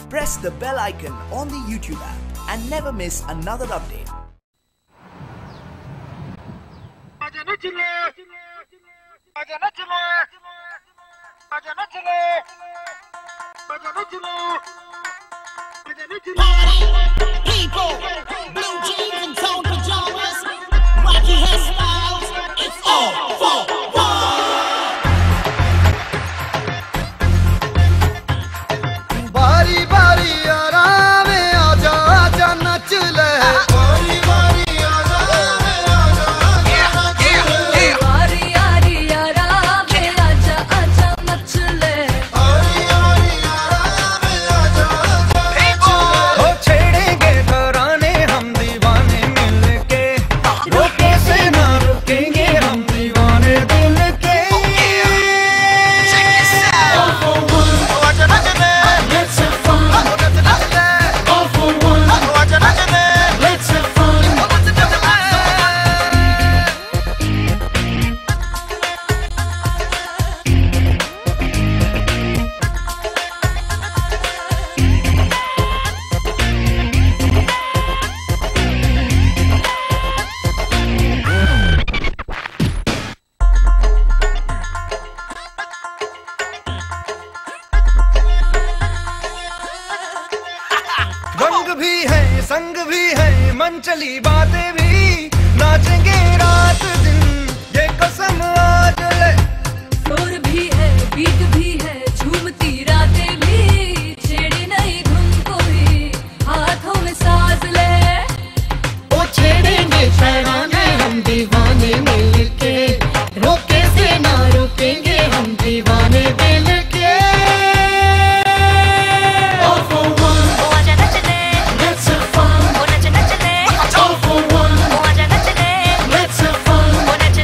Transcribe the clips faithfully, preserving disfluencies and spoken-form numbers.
Press the bell icon on the YouTube app and never miss another update. Party people, blue jeans and tone pajamas, wacky hairstyles, it's all for one. बारी बारी आराम आजा आजा नच ले बारी बारी आराम आजा बारी आरी आराम आजा आजा नच ले बारी बारी आराम आजा आजा हो छेड़ेंगे तराने हम दीवाने मिलके रोके से ना रुकेंगे हम दीवाने दिल के All for one, आजा नच ले let's have fun. नच ले All for one, आजा नच ले let's have fun. नच ले रंग भी है संग भी है मन चली बातें भी नाचेंगे रात दिन ये कसम आज ले फ्लोर भी है बीट भी है झूमती रातें भी छेड़े नहीं धुन कोई हाथों में साज ले ओ छेड़ेंगे तराने हम दीवाने मिलके रोके से ना रुकेंगे हम दीवाने दिल के All for one, let's have fun. All for one, let's have fun.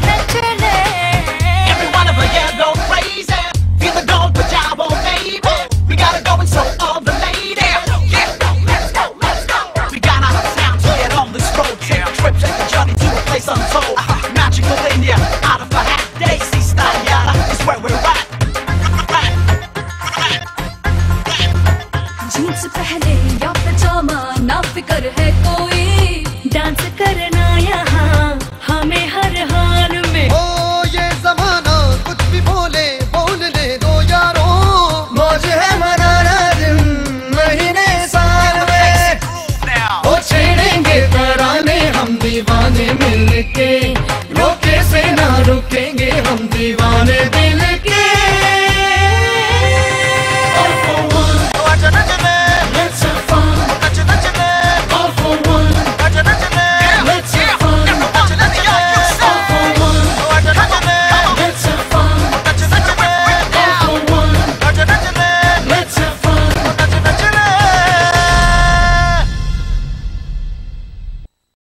Every one of us yeah go crazy. Feel the gold pajama baby. We got it going so all the ladies. Yeah, let's go, let's go. We got our sound to get on this road. Take a trip, take a journey to a place untold. Magical India, out of a hat. Desi style yada is where we're at. Jeans पहने या पजामा ना फिकर है कोई dance करना यहाँ हमें हर हाल में ओ ये जमाना कुछ भी बोले बोलने दो यारों मौज है मनाना दिन महीने साल में ओ छेड़ेंगे तराने हम दीवाने मिलके रोके से ना रुकेंगे हम दीवाने